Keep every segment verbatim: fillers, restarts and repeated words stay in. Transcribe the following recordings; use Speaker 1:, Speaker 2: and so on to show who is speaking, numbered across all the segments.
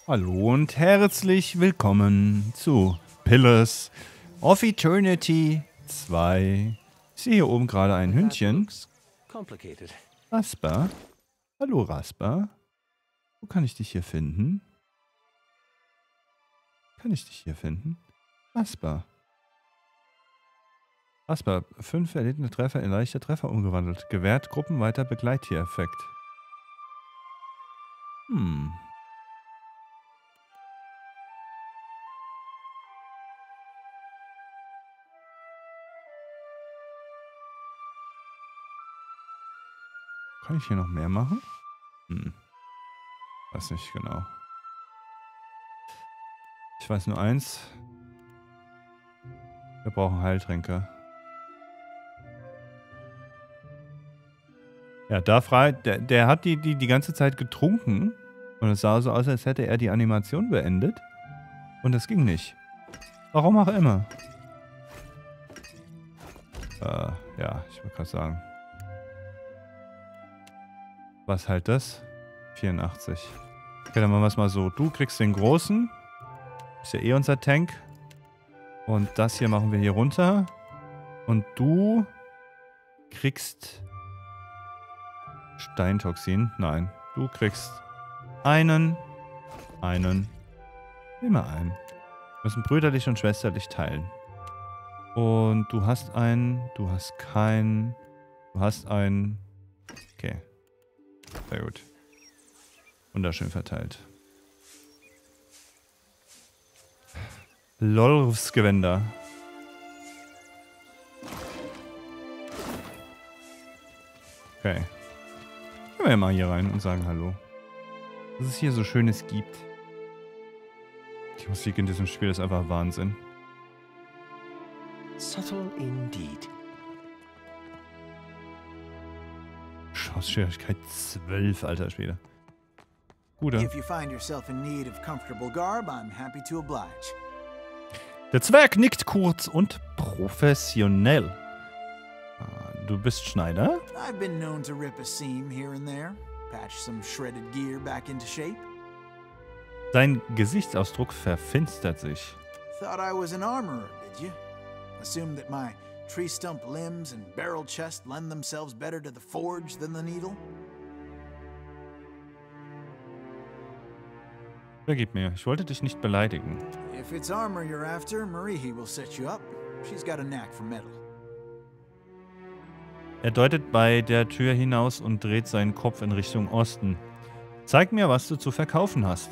Speaker 1: Hallo und herzlich willkommen zu Pillars of Eternity zwei. Ich sehe hier oben gerade ein Hündchen. Rasper. Hallo Rasper. Wo kann ich dich hier finden? Kann ich dich hier finden? Rasper. Rasper. Fünf erlittene Treffer in leichte Treffer umgewandelt. Gewährt gruppenweiter Begleittiereffekt. Hm. Kann ich hier noch mehr machen? Hm. Weiß nicht genau. Ich weiß nur eins. Wir brauchen Heiltränke. Ja, da frei. Der, der hat die, die die ganze Zeit getrunken. Und es sah so aus, als hätte er die Animation beendet. Und das ging nicht. Warum auch immer. Äh, ja, ich wollte gerade sagen. Was halt das? vierundachtzig. Okay, dann machen wir es mal so. Du kriegst den großen. Ist ja eh unser Tank. Und das hier machen wir hier runter. Und du kriegst Steintoxin. Nein. Du kriegst einen. Einen. Immer einen. Wir müssen brüderlich und schwesterlich teilen. Und du hast einen. Du hast keinen. Du hast einen. Okay. Sehr gut. Wunderschön verteilt. Lolfsgewänder. Okay. Gehen wir mal hier rein und sagen Hallo. Was es hier so Schönes gibt. Die Musik in diesem Spiel ist einfach Wahnsinn.
Speaker 2: Subtle indeed.
Speaker 1: Schwierigkeit zwölf, alter Schwede. Gute.
Speaker 3: If you find yourself in need of comfortable garb, I'm happy to oblige.
Speaker 1: Der Zwerg nickt kurz und professionell. Du bist Schneider?
Speaker 3: I've been known to rip a seam here and there, patch some shredded gear back into shape.
Speaker 1: Sein Gesichtsausdruck verfinstert sich.
Speaker 3: Thought I was an armorer, did you? Assumed that my tree stump limbs and barrel chest lend themselves better to the forge than the needle?
Speaker 1: Vergib mir, ich wollte dich nicht beleidigen.
Speaker 3: If it's armor you're after, Marihi will set you up. She's got a knack for metal.
Speaker 1: Er deutet bei der Tür hinaus und dreht seinen Kopf in Richtung Osten. Zeig mir, was du zu verkaufen hast.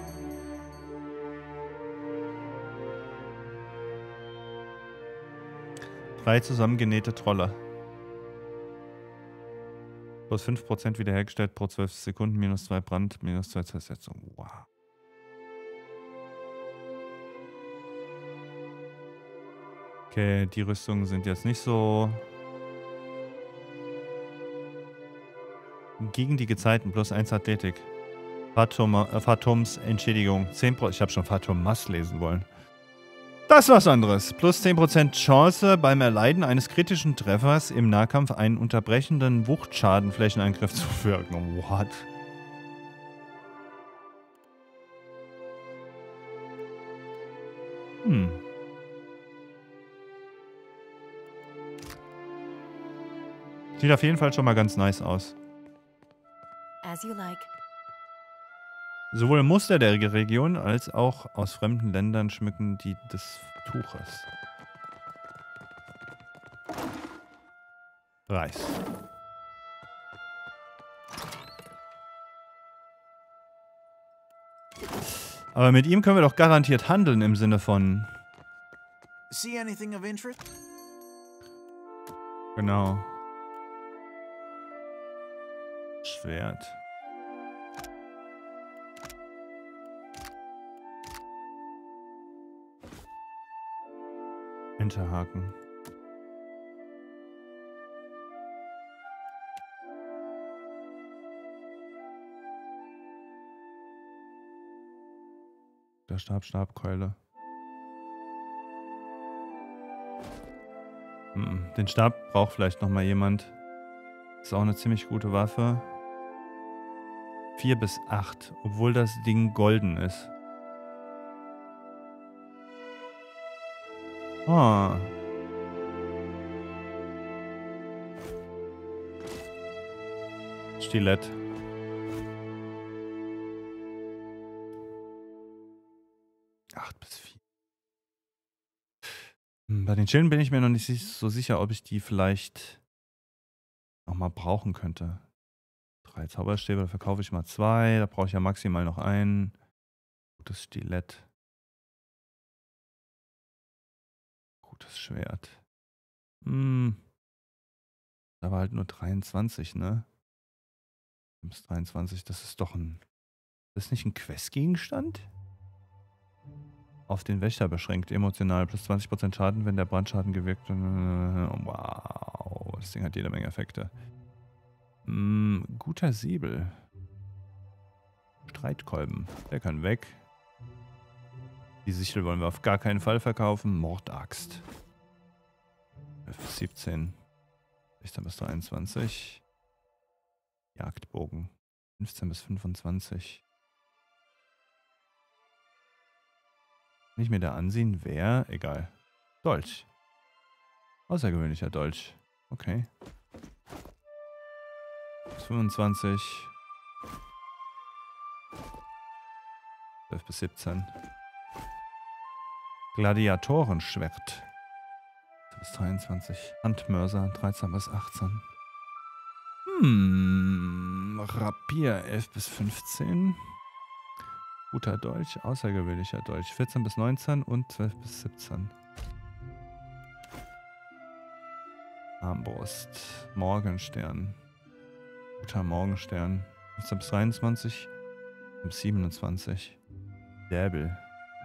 Speaker 1: Drei zusammengenähte Trolle. Plus fünf Prozent wiederhergestellt pro zwölf Sekunden, minus zwei Brand, minus zwei Zersetzung. Wow. Okay, die Rüstungen sind jetzt nicht so... Gegen die Gezeiten, plus eins Athletik. Fatum, äh, Fatums Entschädigung. zehn Prozent. Ich habe schon Fatumas lesen wollen. Das ist was anderes. Plus zehn Prozent Chance beim Erleiden eines kritischen Treffers im Nahkampf einen unterbrechenden Wuchtschadenflächenangriff zu wirken. What? Hm. Sieht auf jeden Fall schon mal ganz nice aus.
Speaker 4: As you like.
Speaker 1: Sowohl Muster der Region als auch aus fremden Ländern schmücken die des Tuches. Reis. Aber mit ihm können wir doch garantiert handeln im Sinne von...
Speaker 3: See anything of interest?
Speaker 1: Genau. Schwert. Enterhaken. Der Stab, Stabkeule. Hm, den Stab braucht vielleicht noch mal jemand. Ist auch eine ziemlich gute Waffe. vier bis acht, obwohl das Ding golden ist. Ah. Stilett. acht bis vier. Bei den Schilden bin ich mir noch nicht so sicher, ob ich die vielleicht nochmal brauchen könnte. Drei Zauberstäbe, da verkaufe ich mal zwei. Da brauche ich ja maximal noch einen. Gutes Stilett. Gutes Schwert. Hm. Da war halt nur dreiundzwanzig, ne? Bis dreiundzwanzig, das ist doch ein... Das ist nicht ein Questgegenstand? Auf den Wächter beschränkt, emotional. Plus zwanzig Prozent Schaden, wenn der Brandschaden gewirkt wird. Wow, das Ding hat jede Menge Effekte. Hm, guter Säbel. Streitkolben, der kann weg. Die Sichel wollen wir auf gar keinen Fall verkaufen. Mordaxt. elf bis siebzehn. sechzehn bis dreiundzwanzig. Jagdbogen. fünfzehn bis fünfundzwanzig. Nicht mir da ansehen, wer? Egal. Dolch. Außergewöhnlicher Dolch. Okay. Bis fünfundzwanzig. zwölf bis siebzehn. Gladiatorenschwert. Bis dreiundzwanzig. Handmörser. dreizehn bis achtzehn. Hm. Rapier. elf bis fünfzehn. Guter Dolch. Außergewöhnlicher Dolch. vierzehn bis neunzehn und zwölf bis siebzehn. Armbrust. Morgenstern. Guter Morgenstern. fünfzehn bis dreiundzwanzig. Und siebenundzwanzig. Säbel.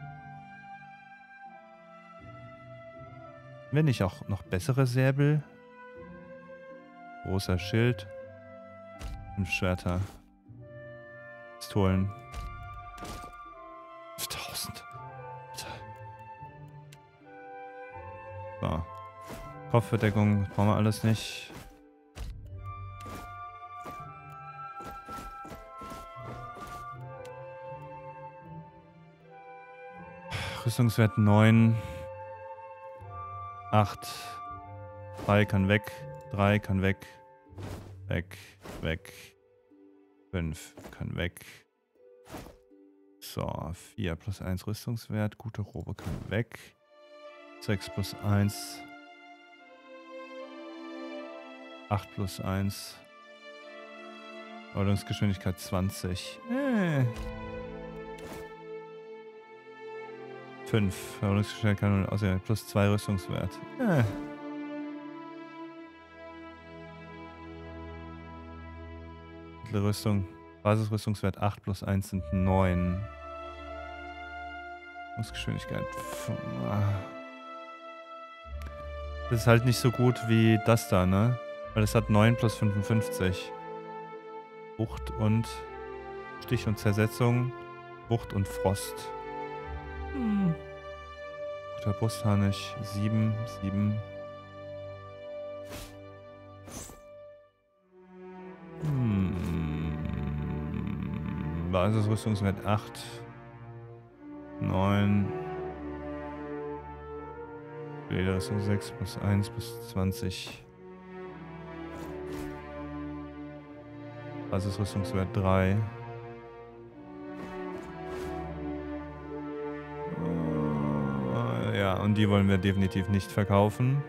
Speaker 1: Wenn nicht auch noch bessere Säbel. Großer Schild. Fünf Schwerter. Pistolen. fünftausend. So. Kopfbedeckung brauchen wir alles nicht. Rüstungswert neun. acht. drei kann weg. drei kann weg. Weg. Weg. fünf kann weg. So. vier plus eins Rüstungswert. Gute Robe kann weg. sechs plus eins. acht plus eins. Ordnungsgeschwindigkeit zwanzig. Äh. fünf. Ordnungsgeschwindigkeit außer plus zwei Rüstungswert. Äh. Mittlere Rüstung. Basisrüstungswert acht plus eins sind neun. Ordnungsgeschwindigkeit. Das ist halt nicht so gut wie das da, ne? Weil es hat neun plus fünfundfünfzig. Wucht und Stich und Zersetzung. Wucht und Frost. Hm. Guter Brustharnisch. sieben, sieben. Hm. Basisrüstungswert acht. neun. Lederrüstung sechs plus eins plus zwanzig. Basisrüstungswert drei. Ja, und die wollen wir definitiv nicht verkaufen.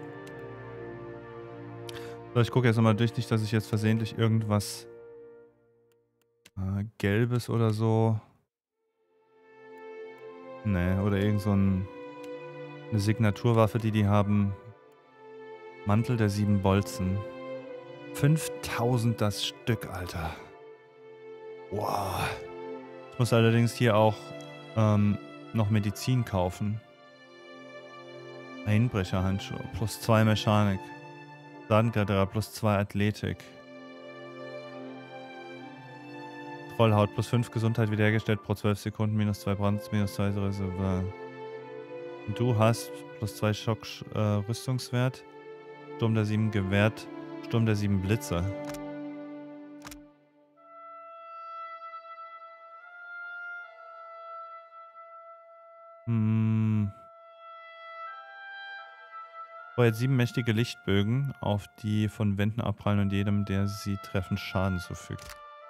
Speaker 1: So, ich gucke jetzt nochmal durch, nicht, dass ich jetzt versehentlich irgendwas äh, Gelbes oder so. Ne, oder irgend so ein, eine Signaturwaffe, die die haben. Mantel der sieben Bolzen. fünftausend das Stück, Alter. Wow. Ich muss allerdings hier auch ähm, noch Medizin kaufen. Einbrecherhandschuhe. Plus zwei Mechanik. Sadenkletterer plus zwei Athletik. Trollhaut plus fünf Gesundheit wiederhergestellt pro zwölf Sekunden. Minus zwei Brand, minus zwei Reserve. Und du hast plus zwei Schock äh, Rüstungswert. Sturm der sieben gewährt. Sturm der sieben Blitze. Hm. Feuert sieben mächtige Lichtbögen, auf die von Wänden abprallen und jedem, der sie treffen, Schaden zufügt.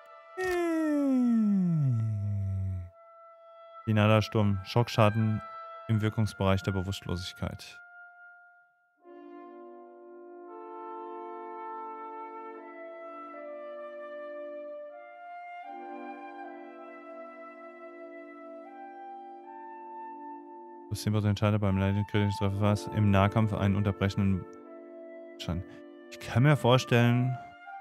Speaker 1: Finaler Sturm. Schockschaden im Wirkungsbereich der Bewusstlosigkeit. Das zehn Prozent Schaden beim leidenden kritischen Treffer im Nahkampf einen unterbrechenden Schaden. Ich kann mir vorstellen,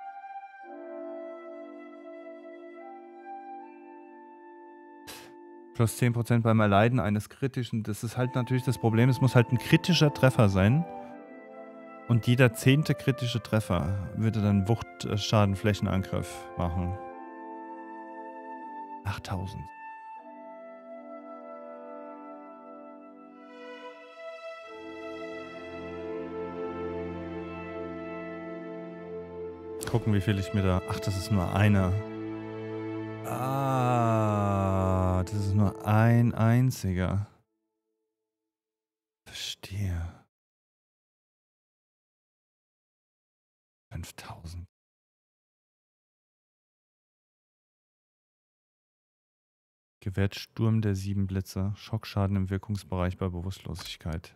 Speaker 1: plus zehn Prozent beim Erleiden eines kritischen. Das ist halt natürlich das Problem. Es muss halt ein kritischer Treffer sein. Und jeder zehnte kritische Treffer würde dann Wuchtschadenflächenangriff machen. achttausend. Gucken, wie viel ich mir da... Ach, das ist nur einer. Ah, das ist nur ein einziger. Verstehe. fünftausend. Gewährt Sturm der sieben Blitze. Schockschaden im Wirkungsbereich bei Bewusstlosigkeit.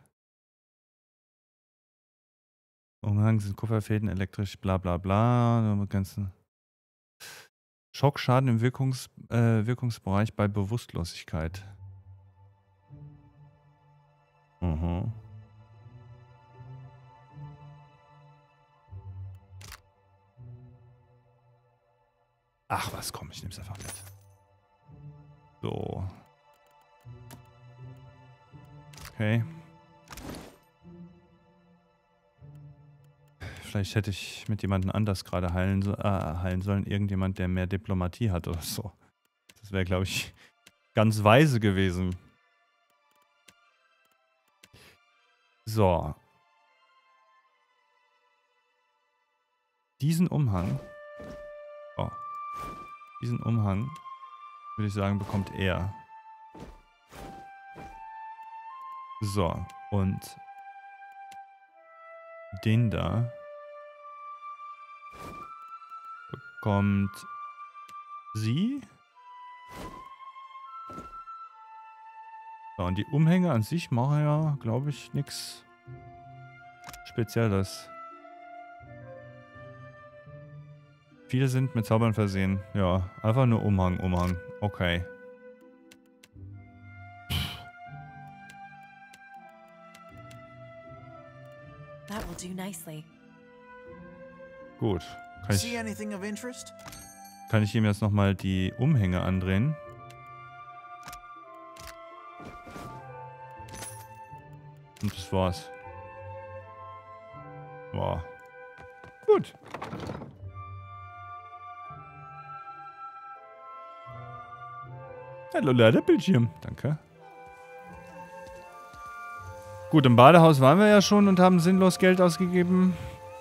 Speaker 1: Umhang sind Kupferfäden, elektrisch, bla bla bla. Ganzen Schockschaden im Wirkungs, äh, Wirkungsbereich bei Bewusstlosigkeit. Mhm. Ach was, komm, ich nehm's einfach mit. So. Okay. Vielleicht hätte ich mit jemandem anders gerade heilen, so, äh, heilen sollen. Irgendjemand, der mehr Diplomatie hat oder so. Das wäre, glaube ich, ganz weise gewesen. So. Diesen Umhang. Oh. Diesen Umhang, würde ich sagen, bekommt er. So. Und den da bekommt sie. So, und die Umhänge an sich machen ja, glaube ich, nichts Spezielles. Viele sind mit Zaubern versehen. Ja, einfach nur Umhang, Umhang. Okay.
Speaker 4: That will do nicely.
Speaker 1: Gut. Kann
Speaker 3: See
Speaker 1: ich,
Speaker 3: anything of interest?
Speaker 1: kann ich ihm jetzt nochmal die Umhänge andrehen? Und das war's. Wow. Gut. Hallo, Ladebildschirm. Danke. Gut, im Badehaus waren wir ja schon und haben sinnlos Geld ausgegeben.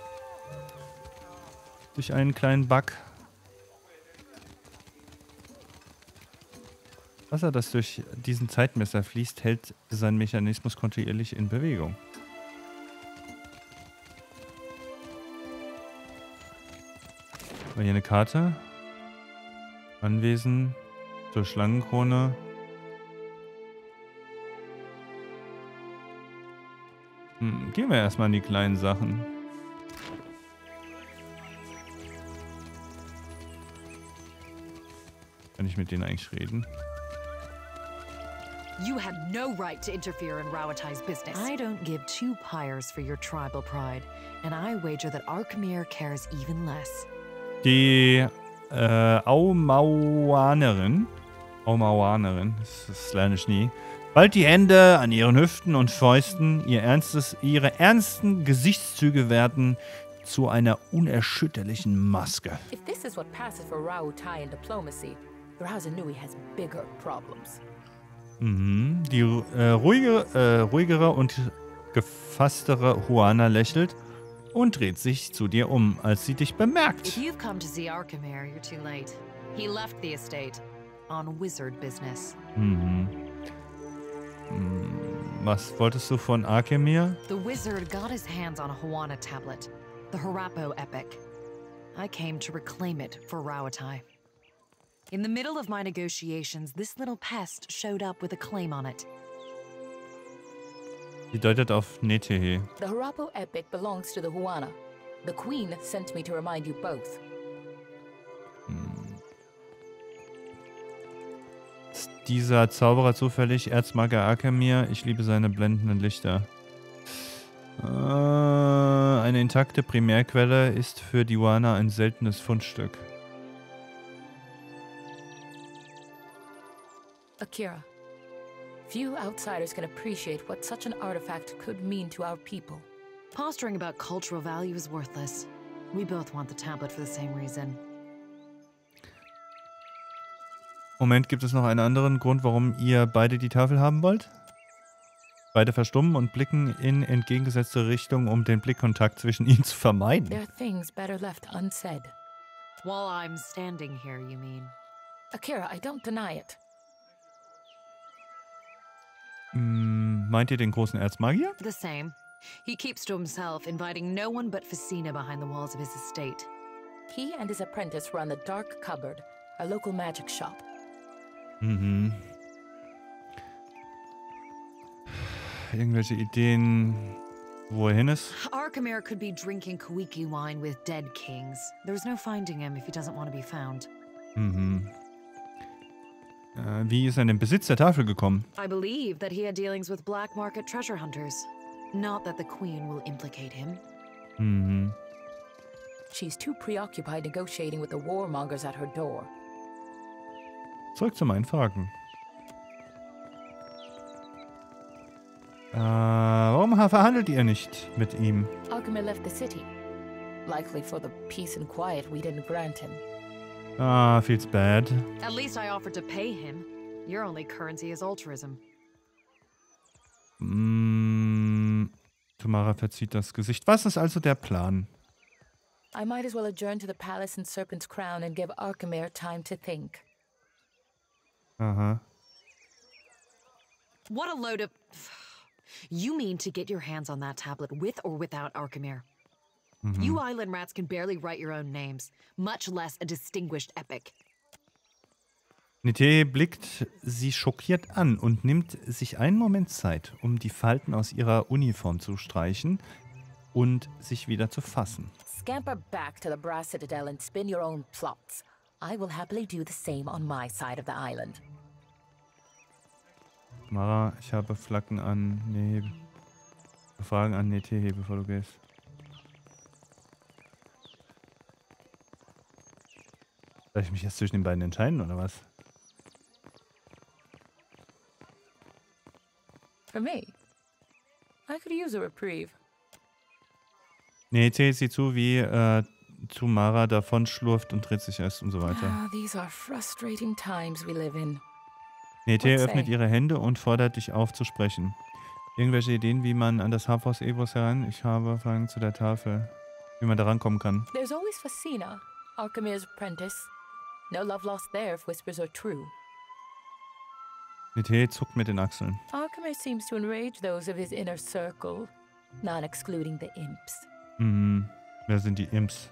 Speaker 1: Durch einen kleinen Bug. Wasser, das durch diesen Zeitmesser fließt, hält seinen Mechanismus kontinuierlich in Bewegung. Hier eine Karte. Anwesen zur Schlangenkrone. Hm, gehen wir erstmal an die kleinen Sachen. Kann ich mit denen eigentlich reden?
Speaker 2: You have no right to interfere in Rauatai's business.
Speaker 4: I don't give two pyres for your tribal pride, and I wager that Arkemir cares even less.
Speaker 1: Die äh, Aumauanerin, Aumauanerin, das, das lerne ich nie, bald die Hände an ihren Hüften und Fäusten, ihr ernstes, ihre ernsten Gesichtszüge werden zu einer unerschütterlichen Maske.
Speaker 5: If this is what passes for Rauatai in diplomacy, Rauza Nui has bigger problems.
Speaker 1: Mhm. Die äh, ruhige, äh, ruhigere und gefasstere Juana lächelt und dreht sich zu dir um, als sie dich bemerkt.
Speaker 4: If you've come to see Arkemir, you're too late. He left the estate on wizard business.
Speaker 1: Mhm. Hm, was wolltest du von Arkemir?
Speaker 4: The wizard got his hands on a Huana tablet, the Harapo epic. I came to reclaim it for Rauatai. In the middle of my negotiations, this little pest showed up with a claim on it.
Speaker 1: Die deutet auf Netehe.
Speaker 5: The Harapo epic belongs to the Huana. The queen sent me to remind you both.
Speaker 1: Ist dieser Zauberer zufällig Erzmagier Arkemir? Ich liebe seine blendenden Lichter. Äh, eine intakte Primärquelle ist für die Huana ein seltenes Fundstück.
Speaker 5: Akira, few outsiders can appreciate what such an artifact could mean to our people.
Speaker 4: Posturing about cultural value is worthless. We both want the tablet for the same reason.
Speaker 1: Moment, gibt es noch einen anderen Grund, warum ihr beide die Tafel haben wollt? Beide verstummen und blicken in entgegengesetzte Richtungen, um den Blickkontakt zwischen ihnen zu vermeiden.
Speaker 5: There are things better left unsaid.
Speaker 4: While I'm standing here, you mean?
Speaker 5: Akira, I don't deny it.
Speaker 1: Hm, meint ihr den großen Erzmagier?
Speaker 4: The same. He keeps to himself, inviting no one but Facina behind the walls of his estate.
Speaker 5: He and his apprentice run the Dark Cupboard, a local magic shop.
Speaker 1: Mhm. Irgendwelche Ideen, wo er hin ist?
Speaker 4: Arkemir could be drinking Kuiki wine with dead kings. There's no finding him if he doesn't want to be found.
Speaker 1: Mhm. Äh, wie ist er in den Besitz der Tafel gekommen?
Speaker 4: I believe that he had dealings with black market treasure hunters. Not that the queen will implicate him.
Speaker 1: Mhm.
Speaker 5: She's too preoccupied negotiating with the warmongers at her door.
Speaker 1: Zurück zu meinen Fragen. Äh, warum verhandelt ihr nicht mit ihm?
Speaker 5: Arkemir left the city. Likely for the peace and quiet we didn't grant him.
Speaker 1: Ah, feels bad.
Speaker 4: At least I offered to pay him. Your only currency is altruism.
Speaker 1: Mm, Tamara verzieht das Gesicht. Was ist also der Plan?
Speaker 5: I might as well adjourn to the palace in Serpent's Crown and give Arkemir time to think.
Speaker 1: Aha.
Speaker 4: What a load of... You mean to get your hands on that tablet with or without Arkemir?
Speaker 1: Mhm.
Speaker 4: You island rats can barely write your own names, much less a distinguished epic.
Speaker 1: Nete blickt sie schockiert an und nimmt sich einen Moment Zeit, um die Falten aus ihrer Uniform zu streichen und sich wieder zu fassen.
Speaker 5: Scamper back to the Brass Citadel and spin your own plots. I will happily do the same on my side of the island.
Speaker 1: Mara, ich habe Flaggen an... Nee, Fragen an Nete, bevor du gehst. Soll ich mich jetzt zwischen den beiden entscheiden, oder was?
Speaker 5: For me, I could use a reprieve.
Speaker 1: Nete sieht zu, wie äh, Tamara davon schlurft und dreht sich erst und so weiter.
Speaker 5: Ah, these are frustrating times we live in.
Speaker 1: Nete
Speaker 5: What say?
Speaker 1: öffnet ihre Hände und fordert dich auf zu sprechen. Irgendwelche Ideen, wie man an das Hafhaus Evos heran? Ich habe Fragen zu der Tafel. Wie man da rankommen kann.
Speaker 5: There's always Facina, Arkemir's apprentice. No love lost there if whispers are true.
Speaker 1: Nete zuckt mit den Achseln.
Speaker 5: Arkemir seems to enrage those of his inner circle, not excluding the imps.
Speaker 1: Mhm. Wer sind die Imps?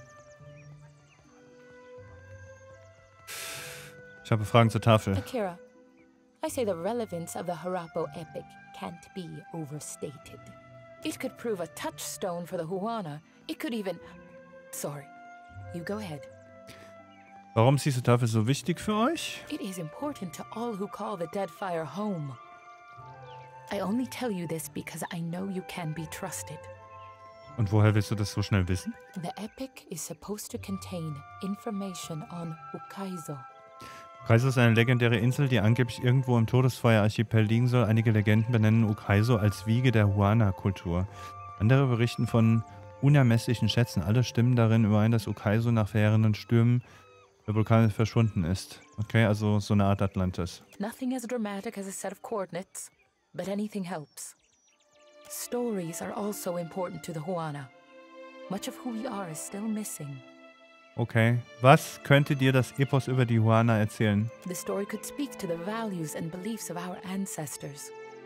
Speaker 1: Ich habe Fragen zur Tafel.
Speaker 5: Akira, I say the relevance of the Harapo epic can't be overstated. It could prove a touchstone for the Huana. It could even... Sorry. You go ahead.
Speaker 1: Warum ist diese Tafel so wichtig für euch?
Speaker 5: It is important to all who call the Deadfire home. I only tell you this because I know you can be trusted.
Speaker 1: Und woher willst du das so schnell wissen?
Speaker 5: The epic is supposed to contain information on Ukaizo.
Speaker 1: Ukaizo ist eine legendäre Insel, die angeblich irgendwo im Todesfeuer-Archipel liegen soll. Einige Legenden benennen Ukaizo als Wiege der Huana-Kultur. Andere berichten von unermesslichen Schätzen. Alle stimmen darin überein, dass Ukaizo nach verheerenden Stürmen der Vulkan verschwunden ist. Okay, also so eine Art Atlantis.
Speaker 5: Nothing as dramatic as a set of coordinates, but anything helps. Stories are also important to the Huana. Much of who we are is still missing.
Speaker 1: Okay. Was könnte dir das Epos über die Huana erzählen?
Speaker 5: The story could speak to the values and beliefs of our ancestors.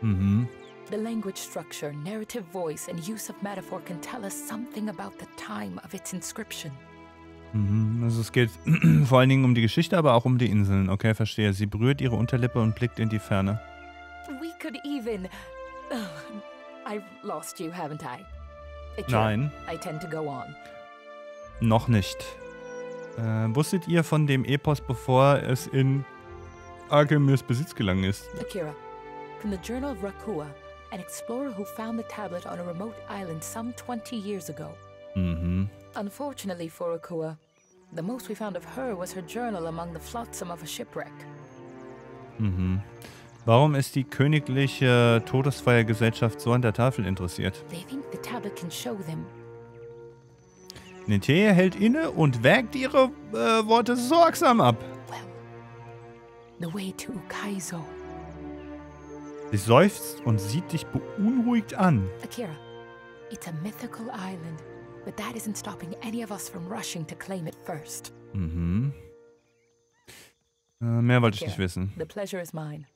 Speaker 1: Mhm.
Speaker 5: The language structure, narrative voice, and use of metaphor can tell us something about the time of its inscription.
Speaker 1: Mhm. Also es geht vor allen Dingen um die Geschichte, aber auch um die Inseln. Okay, verstehe. Sie berührt ihre Unterlippe und blickt in die Ferne.
Speaker 5: We could even... Ugh, I've lost you, haven't I? Akira,
Speaker 1: Nein,
Speaker 5: I tend to go on.
Speaker 1: noch nicht. Äh, wusstet ihr von dem Epos, bevor es in Argemirs Besitz gelangen ist?
Speaker 5: Akira, from the Journal of Rakua, an explorer who found the tablet on a remote island some twenty years ago.
Speaker 1: Mhm.
Speaker 5: Unfortunately for Rakua, the most we found of her was her journal among the flotsam of a shipwreck.
Speaker 1: Mhm. Warum ist die königliche Todesfeiergesellschaft so an der Tafel interessiert?
Speaker 5: They think the tablet can show them.
Speaker 1: Neteye hält inne und wägt ihre äh, Worte sorgsam ab.
Speaker 5: Well, the way to Ukaizo.
Speaker 1: Sie seufzt und sieht dich beunruhigt an.
Speaker 5: Akira, it's a mythical island, but that isn't stopping any of us from rushing to claim it first.
Speaker 1: Mhm. Äh, mehr wollte ich nicht
Speaker 5: Akira,
Speaker 1: wissen.
Speaker 5: the pleasure is mine.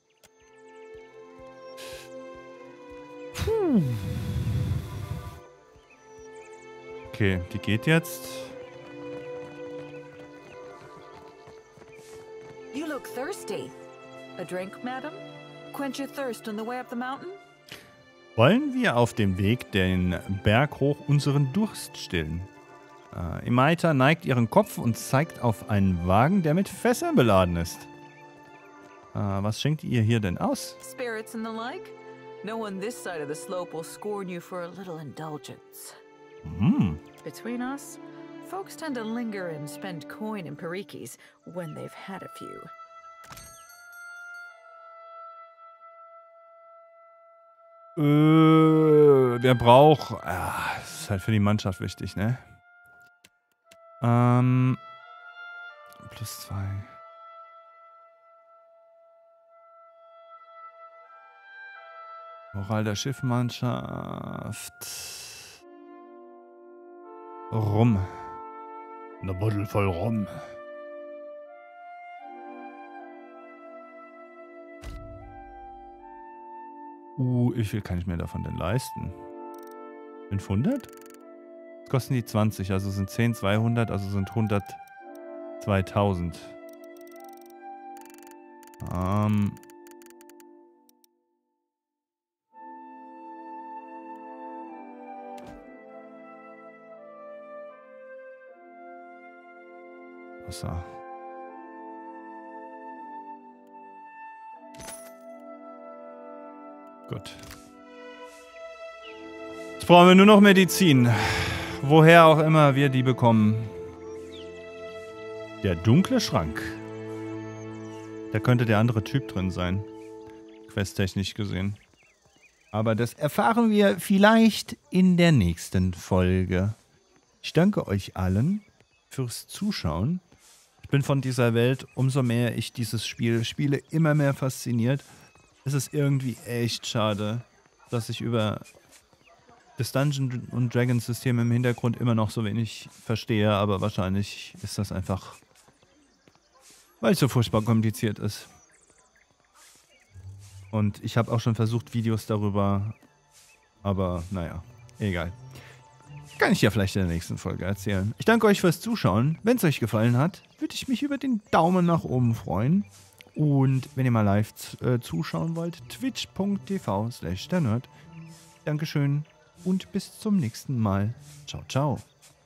Speaker 1: Puh. Okay, die geht jetzt.
Speaker 6: You look thirsty. A drink, madam? Quench your thirst on the way up the mountain?
Speaker 1: Wollen wir auf dem Weg den Berg hoch unseren Durst stillen? Äh, Imaita neigt ihren Kopf und zeigt auf einen Wagen, der mit Fässern beladen ist. Äh, was schenkt ihr hier denn aus?
Speaker 6: Spirits and the like? No one this side of the slope will scorn you for a little indulgence.
Speaker 1: Hm.
Speaker 6: Between us, folks tend to linger and spend coin in parikis when they've had a few.
Speaker 1: Äh, wer braucht... Ah, das ist halt für die Mannschaft wichtig, ne? Ähm... Plus zwei. Moral der Schiffmannschaft. Rum. Eine Buddel voll Rum. Uh, wie viel kann ich mir davon denn leisten? fünfhundert? Was kosten die zwanzig? Also sind zehn, zweihundert, also sind hundert, zweitausend. Ähm... Wasser. Gut. Jetzt brauchen wir nur noch Medizin. Woher auch immer wir die bekommen. Der dunkle Schrank. Da könnte der andere Typ drin sein. Questtechnisch gesehen. Aber das erfahren wir vielleicht in der nächsten Folge. Ich danke euch allen fürs Zuschauen. Ich bin von dieser Welt, umso mehr ich dieses Spiel spiele, immer mehr fasziniert. Es ist irgendwie echt schade, dass ich über das Dungeon und Dragons System im Hintergrund immer noch so wenig verstehe, aber wahrscheinlich ist das einfach, weil es so furchtbar kompliziert ist. Und ich habe auch schon versucht, Videos darüber, aber naja, egal. Kann ich ja vielleicht in der nächsten Folge erzählen. Ich danke euch fürs Zuschauen. Wenn es euch gefallen hat, würde ich mich über den Daumen nach oben freuen. Und wenn ihr mal live äh, zuschauen wollt, twitch punkt t v slash der Nerd. Dankeschön und bis zum nächsten Mal. Ciao, ciao.